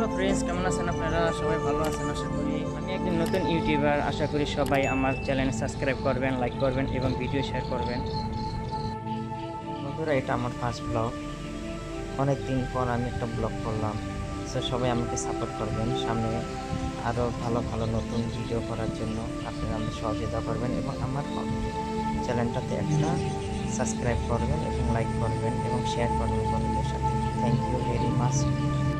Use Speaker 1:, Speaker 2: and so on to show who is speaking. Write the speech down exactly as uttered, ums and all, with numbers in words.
Speaker 1: Hello friends, কেমন আছেন আপনারা? সবাই ভালো আছেন আশা করি। আমি একজন নতুন ইউটিউবার, আশা করি সবাই আমার চ্যানেল সাবস্ক্রাইব করবেন, লাইক করবেন এবং ভিডিও শেয়ার করবেন। বন্ধুরা, এটা আমার ফার্স্ট ব্লগ। অনেক দিন পর আমি একটা ব্লগ করলাম, সো সবাই আমাকে সাপোর্ট করবেন। সামনে আরও ভালো ভালো নতুন ভিডিও করার জন্য আপনারা আমাকে সহযোগিতা করবেন এবং আমার চ্যানেলটাতে একটা সাবস্ক্রাইব করবেন এবং লাইক করবেন এবং শেয়ার করবেন বন্ধুদের সাথে। Thank you very much.